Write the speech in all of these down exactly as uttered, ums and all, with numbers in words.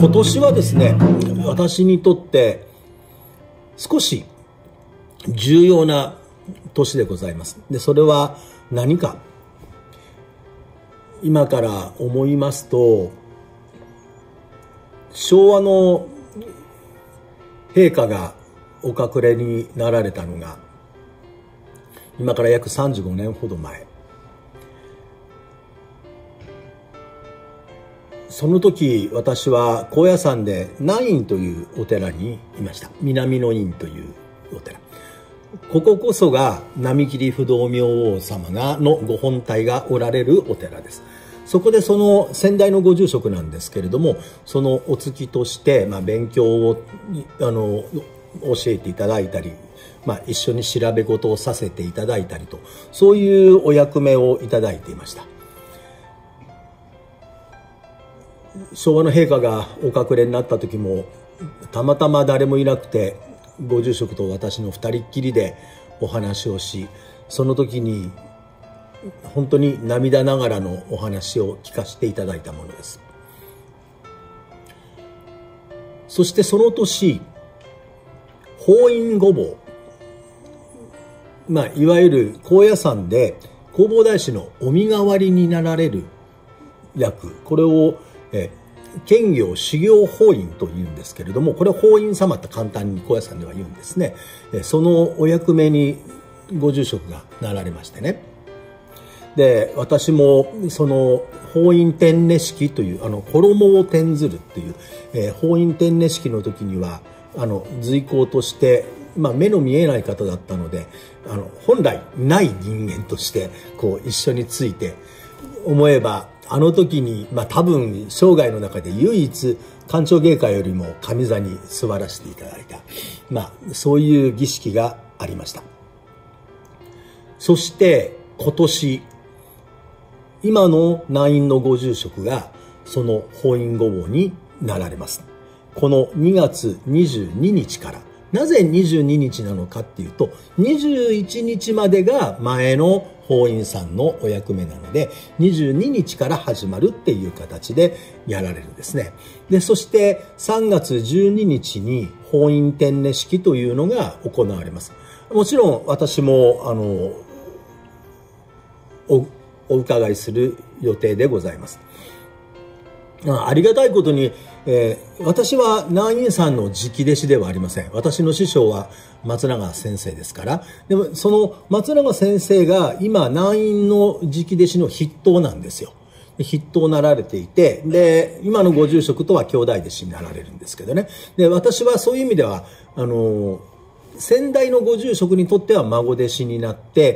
今年はですね、私にとって少し重要な年でございます。で、それは何か。今から思いますと、昭和の陛下がお隠れになられたのが、今から約さんじゅうごねんほど前。その時、私は高野山で南院というお寺にいました。南の院というお寺。こここそが浪切不動明王様がのご本体がおられるお寺です。そこでその先代のご住職なんですけれども、そのお付きとして、まあ、勉強をあの教えていただいたり、まあ、一緒に調べ事をさせていただいたりと、そういうお役目をいただいていました。昭和の陛下がお隠れになった時も、たまたま誰もいなくて、ご住職と私の二人っきりでお話をし、その時に本当に涙ながらのお話を聞かせていただいたものです。そしてその年、法院御坊、まあ、いわゆる高野山で弘法大師のお身代わりになられる役、これをえ兼業修行法院というんですけれども、これは法院様って簡単に高野山では言うんですね。そのお役目にご住職がなられましてね。で、私もその法院天音式というあの衣を転ずるっていう、えー、法院天音式の時にはあの随行として、まあ、目の見えない方だったので、あの本来ない人間としてこう一緒について、思えばあの時に、まあ、多分生涯の中で唯一官庁芸会よりも上座に座らせていただいた、まあ、そういう儀式がありました。そして今年、今の南院のご住職がその法院御坊になられます。このにがつにじゅうににちから。なぜにじゅうににちなのかっていうと、にじゅういちにちまでが前の法院さんのお役目なので、にじゅうににちから始まるっていう形でやられるんですね。で、そしてさんがつじゅうににちに法院天音式というのが行われます。もちろん私もあのおお伺いする予定でございます。ありがたいことに、えー、私は南院さんの直弟子ではありません。私の師匠は松永先生ですから。でもその松永先生が今南院の直弟子の筆頭なんですよ。筆頭なられていて、で今のご住職とは兄弟弟子になられるんですけどね。で私はそういう意味ではあの先代のご住職にとっては孫弟子になって、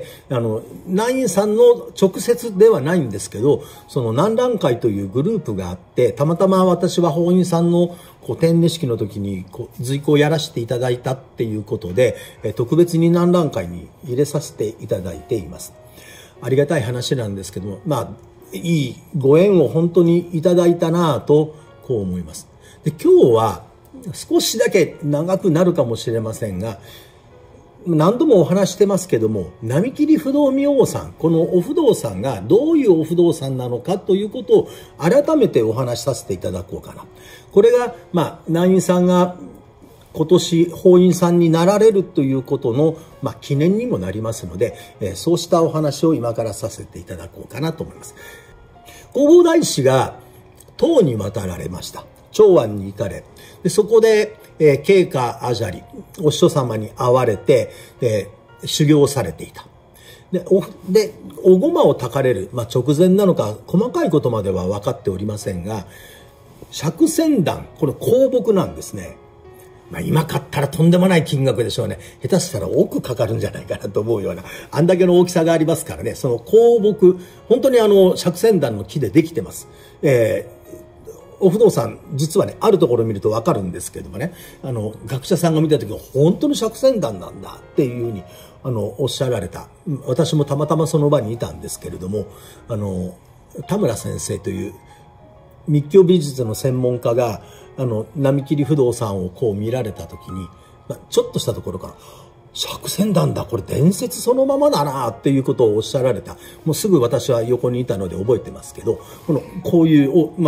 あの南院さんの直接ではないんですけど、その南蘭会というグループがあって、たまたま私は法院さんのこう天音式の時にこう随行をやらせていただいたっていうことで、え特別に南蘭会に入れさせていただいています。ありがたい話なんですけども、まあいいご縁を本当にいただいたなぁとこう思います。で、今日は少しだけ長くなるかもしれませんが、何度もお話してますけども、浪切不動明王さん、このお不動さんがどういうお不動さんなのかということを改めてお話しさせていただこうかな。これが、まあ、南院さんが今年法院さんになられるということの、まあ、記念にもなりますので、えー、そうしたお話を今からさせていただこうかなと思います。弘法大師が唐に渡られました。長安に行かれ、でそこで、えー、慶華阿闍梨お師匠様に会われて、えー、修行されていた。で お, でおごまをたかれる、まあ、直前なのか細かいことまでは分かっておりませんが、釈仙壇、これ香木なんですね。まあ、今買ったらとんでもない金額でしょうね。下手したら億かかるんじゃないかなと思うような、あんだけの大きさがありますからね。その香木、本当にあの釈仙壇の木でできてます。えーお不動産、実はね、あるところを見ると分かるんですけどもね、あの、学者さんが見たときは、本当に釈仙壇なんだっていうふうに、あの、おっしゃられた。私もたまたまその場にいたんですけれども、あの、田村先生という密教美術の専門家が、あの、浪切不動産をこう見られたときに、まあ、ちょっとしたところから、釈仙壇だ、これ伝説そのままだなっていうことをおっしゃられた。もうすぐ私は横にいたので覚えてますけど、この、こういう、おまあ、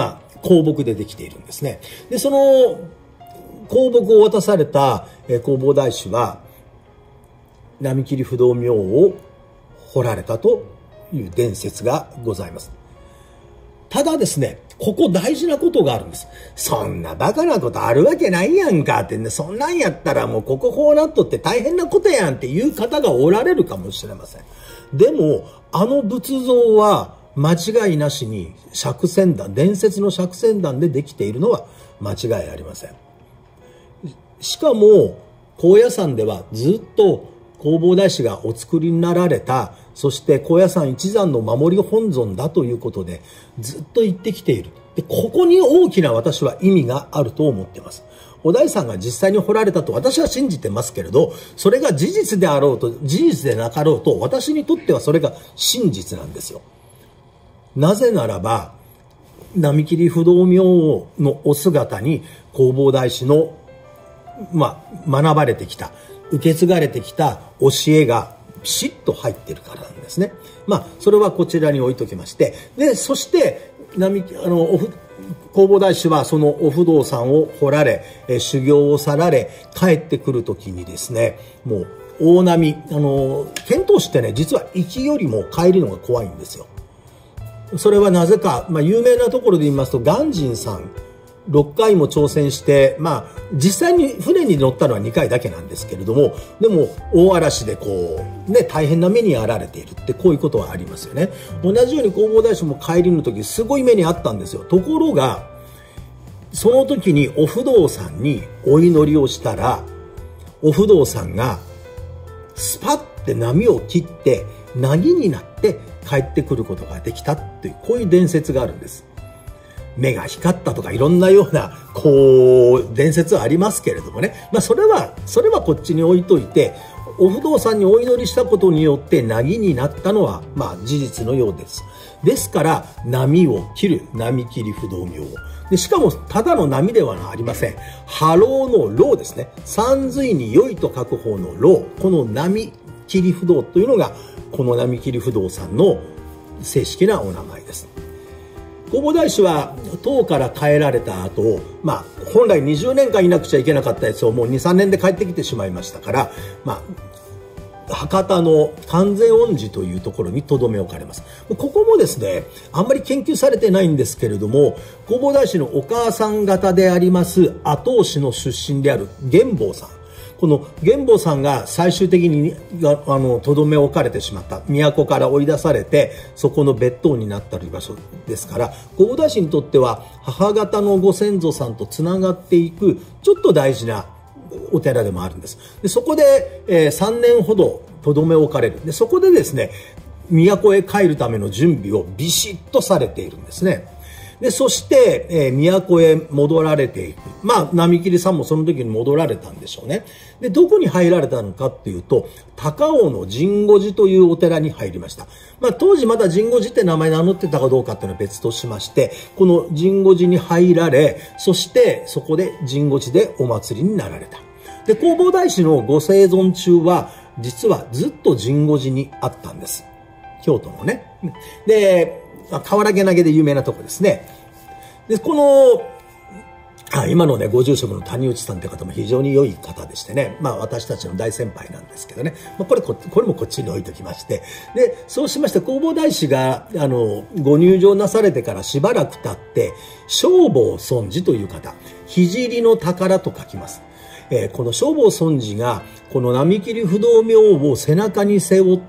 香木でできているんですね。で、その香木を渡された弘法大師は、浪切不動明王を彫られたという伝説がございます。ただですね、ここ大事なことがあるんです。そんなバカなことあるわけないやんかってね、そんなんやったらもうこここうなっとって大変なことやんっていう方がおられるかもしれません。でも、あの仏像は間違いなしに釈仙壇、伝説の釈仙壇でできているのは間違いありません。しかも、高野山ではずっと弘法大師がお作りになられた、そして高野山一山の守り本尊だということでずっと言ってきている。で、ここに大きな私は意味があると思っています。お大師さんが実際に彫られたと私は信じてますけれど、それが事実であろうと事実でなかろうと、私にとってはそれが真実なんですよ。なぜならば、浪切不動明王のお姿に弘法大師の、まあ、学ばれてきた、受け継がれてきた教えがピシッと入ってるからなんですね。まあ、それはこちらに置いときまして、で、そして、並あの、おふ弘法大師はそのお不動産を掘られ、え修行を去られ、帰ってくるときにですね、もう大波、あの、遣唐使ってね、実は行きよりも帰りのが怖いんですよ。それはなぜか、まあ、有名なところで言いますと、鑑真さん、ろっかいも挑戦して、まあ、実際に船に乗ったのはにかいだけなんですけれども、でも、大嵐でこう、ね、大変な目に遭られているって、こういうことはありますよね。同じように弘法大師も帰りの時、すごい目にあったんですよ。ところが、その時にお不動産にお祈りをしたら、お不動産が、スパッて波を切って、凪になって帰ってくることができたっていう、こういう伝説があるんです。目が光ったとかいろんなような、こう、伝説はありますけれどもね。まあ、それは、それはこっちに置いといて、お不動産にお祈りしたことによって凪になったのは、まあ、事実のようです。ですから、波を切る、浪切不動明王。で、しかも、ただの波ではありません。波浪の浪ですね。山水に良いと書く方の浪。この浪切不動というのが、この浪切不動さんの正式なお名前です。弘法大師は唐から帰られた後、まあ、本来にじゅうねんかんいなくちゃいけなかったやつをもうに、さんねんで帰ってきてしまいましたから、まあ、博多の観世音寺というところに留め置かれます。ここもですね、あんまり研究されてないんですけれども、弘法大師のお母さん方であります後押しの出身である玄坊さん。この玄坊さんが最終的にあのとどめ置かれてしまった都から追い出されてそこの別当になった場所ですから、弘法大師にとっては母方のご先祖さんとつながっていくちょっと大事なお寺でもあるんです。でそこで、えー、さんねんほどとどめ置かれる。でそこでですね、都へ帰るための準備をビシッとされているんですね。で、そして、えー、都へ戻られていく。まあ、浪切さんもその時に戻られたんでしょうね。で、どこに入られたのかっていうと、高尾の神護寺というお寺に入りました。まあ、当時まだ神護寺って名前名乗ってたかどうかっていうのは別としまして、この神護寺に入られ、そしてそこで神護寺でお祭りになられた。で、弘法大師のご生存中は、実はずっと神護寺にあったんです。京都のね。で、瓦毛投げで有名なとこですね。で、この、あ今のね、ご住職の谷内さんって方も非常に良い方でしてね、まあ私たちの大先輩なんですけどね、まあ、これこ、これもこっちに置いときまして、で、そうしまして弘法大師が、あの、ご入場なされてからしばらく経って、正法尊寺という方、聖の宝と書きます。えー、この正法尊寺が、この浪切不動明王を背中に背負って、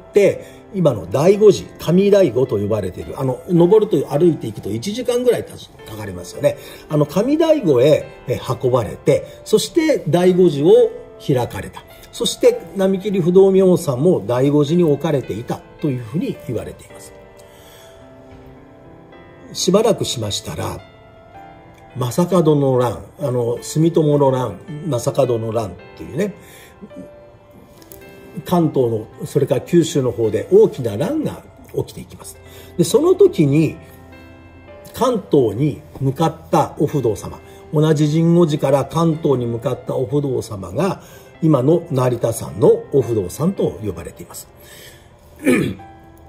今の醍醐寺、上醍醐と呼ばれている、あの、登ると歩いていくといちじかんぐらいかかりますよね。あの、上醍醐へ運ばれて、そして醍醐寺を開かれた。そして、浪切不動明王さんも醍醐寺に置かれていたというふうに言われています。しばらくしましたら、正門の乱、あの、住友の乱、正門の乱っていうね、関東の、それから九州の方で大きな乱が起きていきます。で、その時に、関東に向かったお不動様、同じ神護寺から関東に向かったお不動様が、今の成田山のお不動さんと呼ばれています。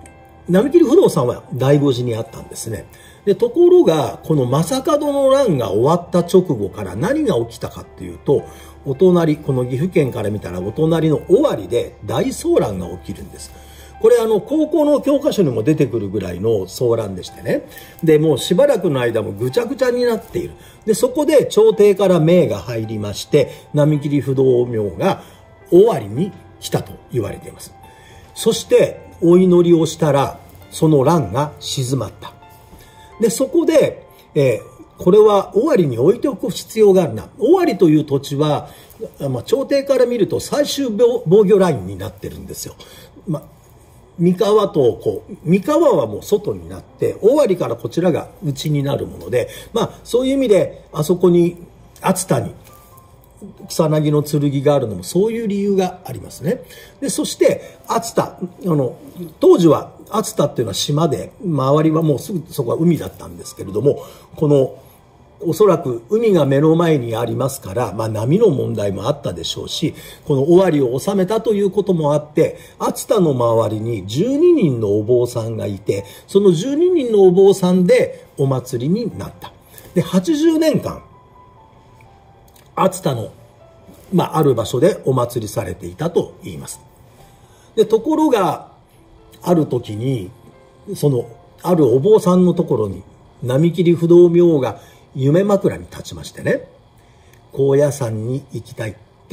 波切不動さんは醍醐寺にあったんですね。で、ところが、この正門の乱が終わった直後から何が起きたかっていうと、お隣、この岐阜県から見たらお隣の尾張で大騒乱が起きるんです。これあの、高校の教科書にも出てくるぐらいの騒乱でしてね。で、もうしばらくの間もぐちゃぐちゃになっている。で、そこで朝廷から命が入りまして、波切不動明が尾張に来たと言われています。そして、お祈りをしたら、その乱が静まった。で、そこで、えー、これは尾張に置いておく必要があるな。尾張という土地は、まあ、朝廷から見ると最終防御ラインになってるんですよ。まあ、三河と、こう、三河はもう外になって、尾張からこちらが内になるもので、まあ、そういう意味で、あそこに、熱田に、草薙の剣があるのもそういう理由がありますね。で、そして熱田、あの当時は熱田っていうのは島で、周りはもうすぐそこは海だったんですけれども、このおそらく海が目の前にありますから、まあ、波の問題もあったでしょうし、この尾張を治めたということもあって、熱田の周りにじゅうににんのお坊さんがいて、そのじゅうににんのお坊さんでお祭りになった。で、はちじゅうねんかん熱田の、まあ、ある場所でお祭りされていたと言います。で、ところが、ある時に、その、あるお坊さんのところに、波切不動明が夢枕に立ちましてね、高野山に行きたいって、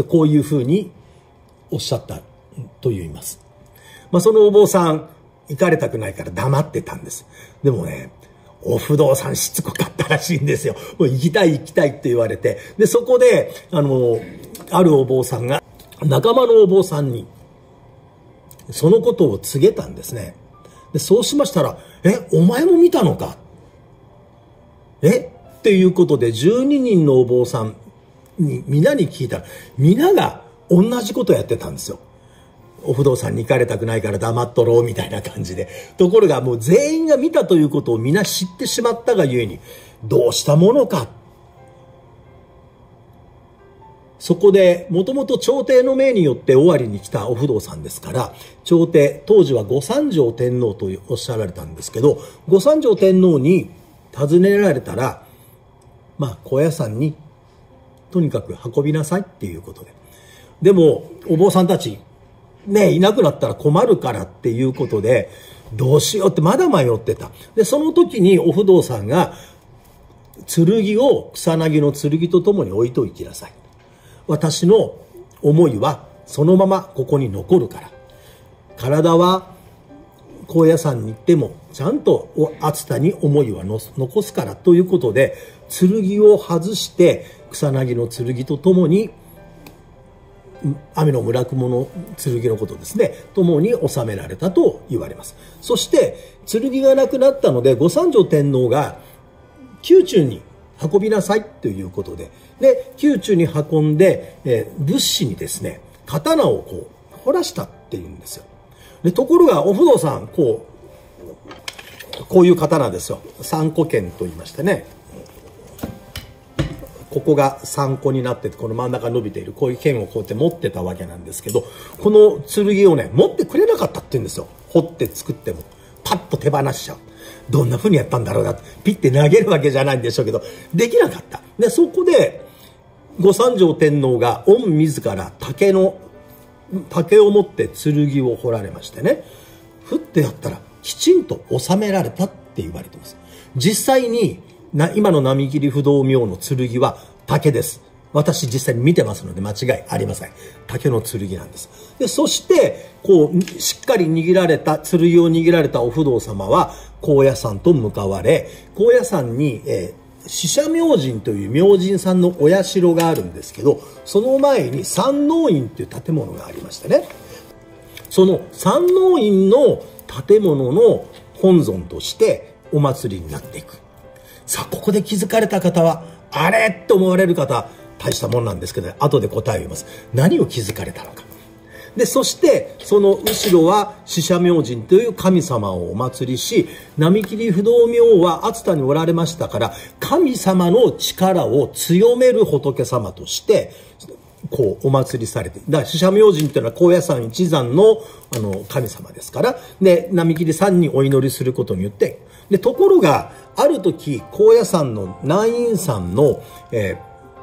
こういうふうにおっしゃったと言います。まあ、そのお坊さん、行かれたくないから黙ってたんです。でもね、お不動さんしつこかったらしいんですよ。もう行きたい行きたいって言われて。で、そこで、あの、あるお坊さんが、仲間のお坊さんに、そのことを告げたんですね。で、そうしましたら、え、お前も見たのかえっていうことで、じゅうににんのお坊さんに、皆に聞いたら、皆が同じことをやってたんですよ。お不動産に行かれたくないから黙っとろうみたいな感じで。ところがもう全員が見たということを皆知ってしまったがゆえに、どうしたものか。そこで、もともと朝廷の命によって尾張に来たお不動産ですから、朝廷、当時は御三条天皇とおっしゃられたんですけど、御三条天皇に尋ねられたら、まあ、高野山にとにかく運びなさいっていうことで。でも、お坊さんたち、ね、いなくなったら困るからっていうことで、どうしようってまだ迷ってた。で、その時にお不動産が、剣を草薙の剣とともに置いといきなさい。私の思いはそのままここに残るから。体は高野山に行ってもちゃんと熱田に思いはの残すからということで、剣を外して草薙の剣とともに、雨の村雲の剣のことですね、ともに収められたと言われます。そして剣がなくなったので、御三条天皇が宮中に運びなさいということで、で宮中に運んで、えー、仏師にですね、刀をこう彫らしたっていうんですよ。でところがお不動さん、こうこういう刀ですよ。三個剣と言いましてね、ここが三個になってて、この真ん中伸びているこういう剣をこうやって持ってたわけなんですけど、この剣をね持ってくれなかったって言うんですよ。彫って作ってもパッと手放しちゃう。どんな風にやったんだろうなって、ピッて投げるわけじゃないんでしょうけど、できなかった。でそこで御三条天皇が御自ら竹の竹を持って剣を彫られましてね、ふってやったらきちんと収められたって言われてます。実際にな今の波切不動明の剣は竹です。私実際に見てますので間違いありません。竹の剣なんです。でそしてこうしっかり握られた剣を握られたお不動様は高野山と向かわれ、高野山に、えー四社明神という明神さんのお社があるんですけど、その前に山王院という建物がありましてね、その山王院の建物の本尊としてお祭りになっていく。さあここで気づかれた方はあれと思われる方、大したもんなんですけど、後で答えを言います。何を気づかれたのか。でそしてその後ろは四社明神という神様をお祭りし、波切不動明は熱田におられましたから、神様の力を強める仏様としてこうお祭りされて、だから死者明神っていうのは高野山一山のあの神様ですから、で波切さんにお祈りすることによって、でところがある時高野山の南院山の、え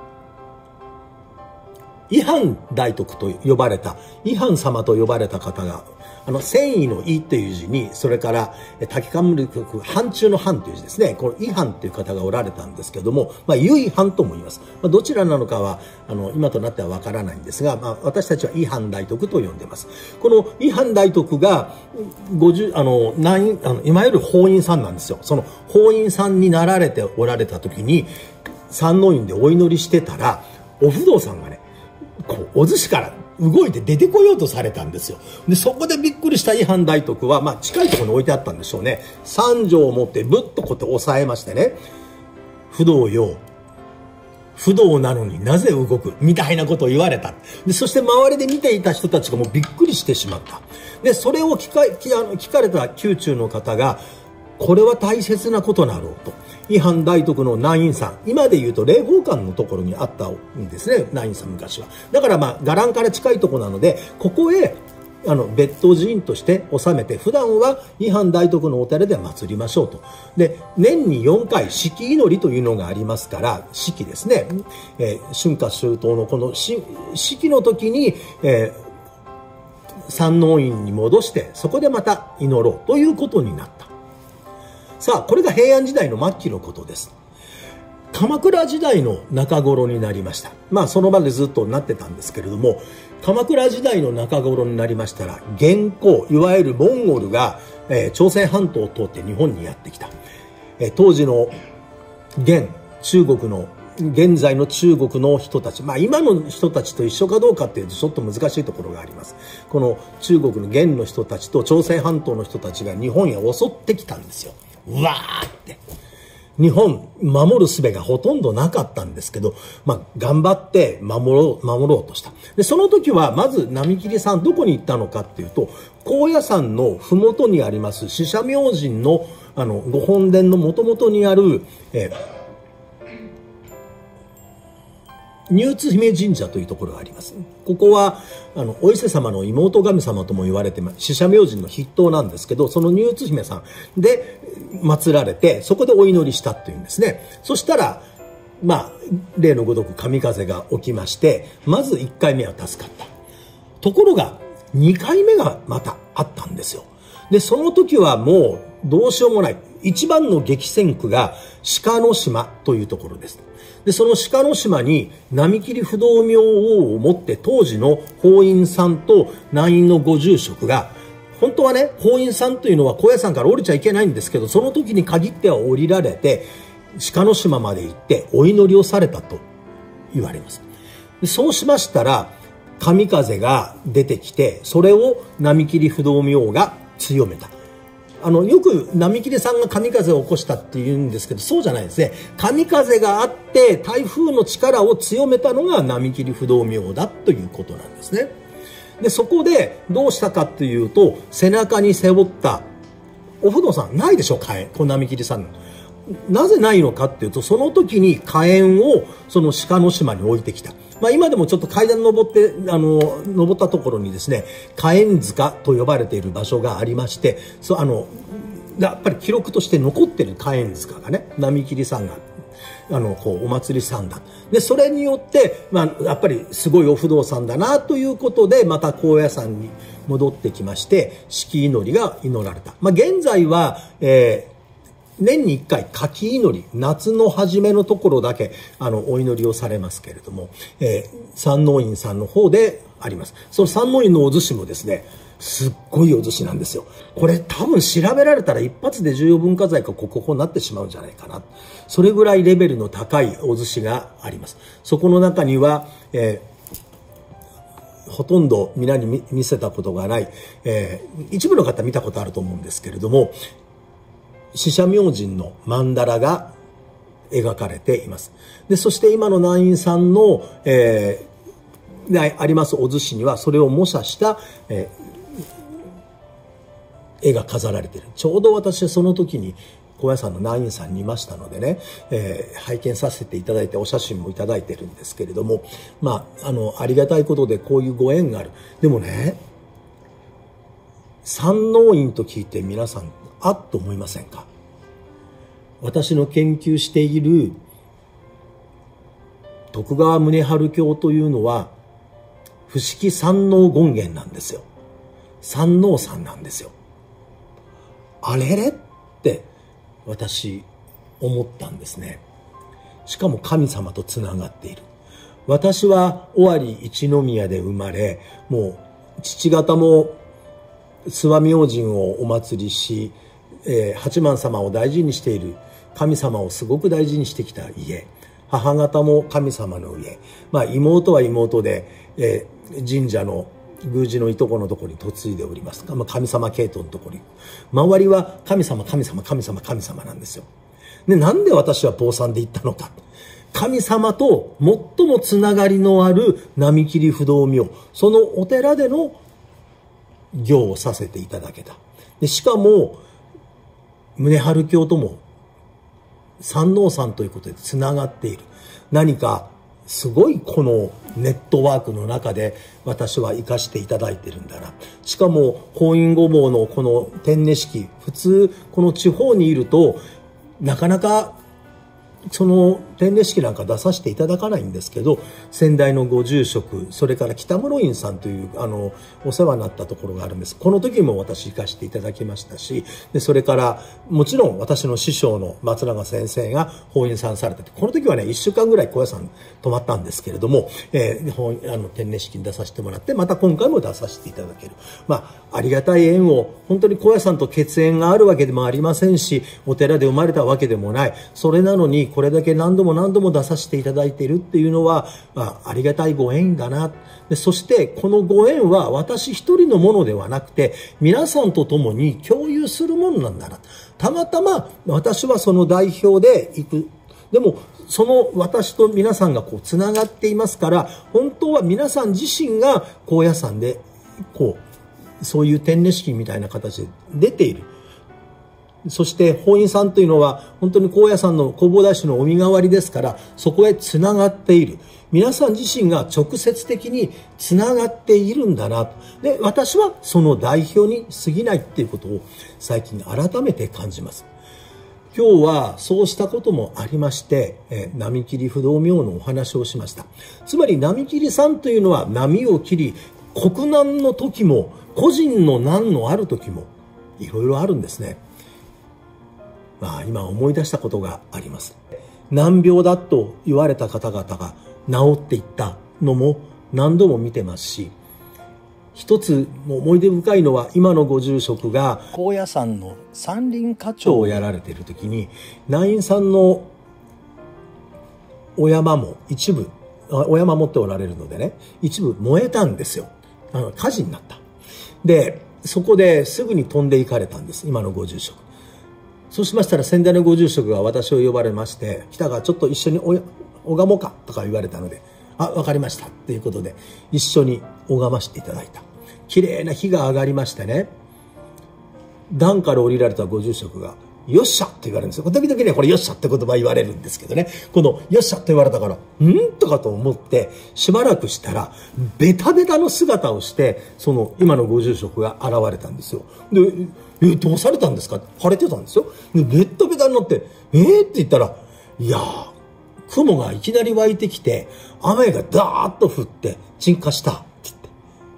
ー、伊範大徳と呼ばれた伊範様と呼ばれた方が、あの繊維の「伊」という字に、それから竹冠範中の範という字ですね、この伊範という方がおられたんですけども、まあ、由範とも言います。まあ、どちらなのかはあの今となってはわからないんですが、まあ、私たちは伊範大徳と呼んでます。この伊範大徳がごじゅうあの南あのいわゆる法院さんなんですよ。その法院さんになられておられた時に山王院でお祈りしてたら、お不動さんがね、こうお寿司から動いて出てこようとされたんですよ。でそこでびっくりした伊範大徳は、まあ、近いところに置いてあったんでしょうね。三条を持ってぶっとこうやって押さえましてね、不動よ、不動なのになぜ動くみたいなことを言われた。でそして周りで見ていた人たちがもうびっくりしてしまった。でそれを聞か、聞かれた宮中の方が、これは大切なことなろうと。伊範大徳の南院山、今でいうと霊宝館のところにあったんですね、南院山昔は。だからまあ伽藍から近いところなので、ここへあの別当寺院として納めて、普段は伊範大徳のお寺で祭りましょうと。で年によんかい四季祈りというのがありますから、四季ですね、えー、春夏秋冬のこの四季の時に、えー、山王院に戻して、そこでまた祈ろうということになった。さあこれが平安時代の末期のことです。鎌倉時代の中頃になりました。まあその場でずっとなってたんですけれども、鎌倉時代の中頃になりましたら、元寇、いわゆるモンゴルが、えー、朝鮮半島を通って日本にやってきた。えー、当時の元、中国の現在の中国の人たち、まあ今の人たちと一緒かどうかっていうとちょっと難しいところがあります。この中国の元の人たちと朝鮮半島の人たちが日本へ襲ってきたんですよ。うわーって日本守る術がほとんどなかったんですけど、まあ、頑張って守ろう守ろうとした。でその時はまず波切さんどこに行ったのかっていうと、高野山の麓にあります死者明神のあのご本殿のもともとにある、えー入津姫神社というところがあります。ここはあのお伊勢様の妹神様とも言われて、死者明神の筆頭なんですけど、その入津姫さんで祀られて、そこでお祈りしたっていうんですね。そしたらまあ例のごとく神風が起きまして、まずいっかいめは助かった。ところがにかいめがまたあったんですよ。でその時はもうどうしようもない。一番の激戦区が鹿の島というところです。でその鹿の島に波切不動明王をもって、当時の法院さんと南院のご住職が、本当はね法院さんというのは高野山から降りちゃいけないんですけど、その時に限っては降りられて鹿の島まで行ってお祈りをされたと言われます。でそうしましたら神風が出てきて、それを波切不動明王が強めた。あのよく波切さんが神風を起こしたって言うんですけど、そうじゃないですね。神風があって台風の力を強めたのが波切不動明王だということなんですね。でそこでどうしたかというと、背中に背負ったお不動さんないでしょ、火炎。この波切さんなぜないのかっていうと、その時に火炎をその鹿の島に置いてきた。まあ、今でもちょっと階段登ってあの登ったところにですね、火炎塚と呼ばれている場所がありまして、そうあのやっぱり記録として残ってる火炎塚がね、波切さんがあのこうお祭りさんだ。でそれによって、まあ、やっぱりすごいお不動産だなということで、また高野山に戻ってきまして、四季祈りが祈られた。まあ、現在は、えー年にいっかい夏季祈り、夏の初めのところだけあのお祈りをされますけれども、えー、山王院さんの方であります。その山王院のお寿司もですね、すっごいお寿司なんですよ。これ多分調べられたら一発で重要文化財か国宝になってしまうんじゃないかな。それぐらいレベルの高いお寿司があります。そこの中には、えー、ほとんど皆に見せたことがない、えー、一部の方見たことあると思うんですけれども、死者明神の曼荼羅が描かれています。でそして今の南院さんの、えー、でありますお寿司にはそれを模写した、えー、絵が飾られている。ちょうど私はその時に高野山の南院さんにいましたのでね、えー、拝見させていただいてお写真もいただいてるんですけれども、まあ、あの、ありがたいことでこういうご縁がある。でもね、山王院と聞いて皆さん、あっと思いませんか？私の研究している徳川宗春教というのは、不思議山王権現なんですよ。山王さんなんですよ。あれれって私思ったんですね。しかも神様とつながっている。私は尾張一宮で生まれ、もう父方も諏訪明神をお祭りし、えー、八幡様を大事にしている、神様をすごく大事にしてきた家。母方も神様の家。まあ妹は妹で、えー、神社の宮司のいとこのところに嫁いでおります。まあ、神様系統のところに。周りは神様、神様、神様、神様なんですよ。で、なんで私は坊さんで行ったのか。神様と最もつながりのある浪切不動明、そのお寺での行をさせていただけた。でしかも、宗春教とも山王さんということでつながっている。何かすごいこのネットワークの中で私は生かしていただいてるんだな。しかも本因ごぼうのこの天音式、普通この地方にいるとなかなかその天音式なんか出させていただかないんですけど、先代のご住職、それから北室院さんというあのお世話になったところがあるんです。この時も私行かせていただきましたし、でそれからもちろん私の師匠の松永先生が法院さんされてて、この時はねいっしゅうかんぐらい高野山泊まったんですけれども、えー、あの天音式に出させてもらって、また今回も出させていただける、まあありがたい縁を、本当に高野山と血縁があるわけでもありませんし、お寺で生まれたわけでもない。それなのにこれだけ何度も何度も出させていただいているっていうのは、まあ、ありがたいご縁だな。でそしてこのご縁は私一人のものではなくて皆さんと共に共有するものなんだな。たまたま私はその代表で行く。でもその私と皆さんがこうつながっていますから、本当は皆さん自身が高野山でこうそういう天音式みたいな形で出ている。そして法院さんというのは本当に高野山の弘法大師のお身代わりですから、そこへつながっている。皆さん自身が直接的につながっているんだな。で、私はその代表に過ぎないっていうことを最近改めて感じます。今日はそうしたこともありまして、えー、浪切不動明のお話をしました。つまり浪切さんというのは波を切り、国難の時も個人の難のある時もいろいろあるんですね。まあ今思い出したことがあります。難病だと言われた方々が治っていったのも何度も見てますし、一つ思い出深いのは今のご住職が高野山の山林課長をやられている時に、南院さんのお山も一部お山持っておられるのでね、一部燃えたんですよ。あの火事になった。でそこですぐに飛んでいかれたんです、今のご住職。そうしましたら先代のご住職が私を呼ばれまして、来たがちょっと一緒に拝もうかとか言われたので、あ、わかりましたっていうことで一緒に拝ましていただいた。綺麗な火が上がりましてね、段から降りられたご住職がよっしゃって言われるんですよ。時々ねこれよっしゃって言葉言われるんですけどね、このよっしゃって言われたからんとかと思ってしばらくしたらベタベタの姿をしてその今のご住職が現れたんですよ。でえどうされたんですか、晴れてたんですよ。でベッタベタになってえー、って言ったら、いやー雲がいきなり湧いてきて雨がダーッと降って鎮火したって言って、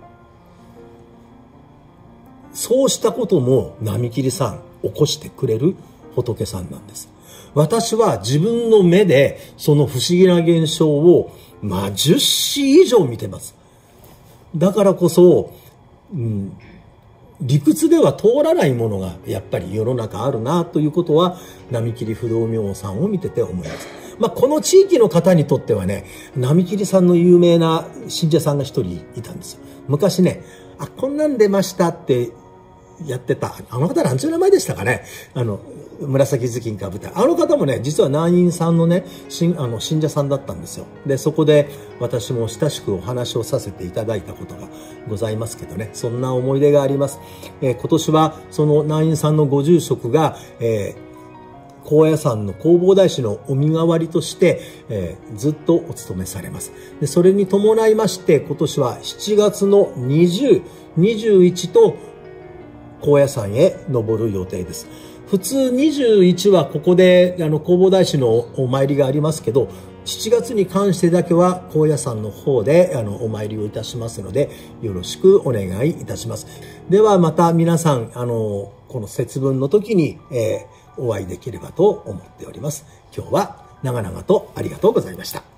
そうしたことも浪切さん起こしてくれる仏さんなんです。私は自分の目でその不思議な現象をまあじゅっし以上見てます。だからこそ、うん、理屈では通らないものがやっぱり世の中あるなということは浪切不動明さんを見てて思います。まあ、この地域の方にとってはね、浪切さんの有名な信者さんが一人いたんですよ。昔ね、あ、こんなん出ましたってやってた、あの方何ちゅう名前でしたかね、あの紫頭巾かぶって、あの方もね実は南院さんのね信あの信者さんだったんですよ。でそこで私も親しくお話をさせていただいたことがございますけどね、そんな思い出があります。えー、今年はその南院さんのご住職が、えー高野山の弘法大師のお身代わりとして、えー、ずっとお勤めされます。で、それに伴いまして、今年はしちがつのにじゅう、にじゅういちと高野山へ登る予定です。普通にじゅういちはここであの弘法大師のお参りがありますけど、しちがつに関してだけは高野山の方であのお参りをいたしますので、よろしくお願いいたします。ではまた皆さん、あの、この節分の時に、えー、お会いできればと思っております。今日は長々とありがとうございました。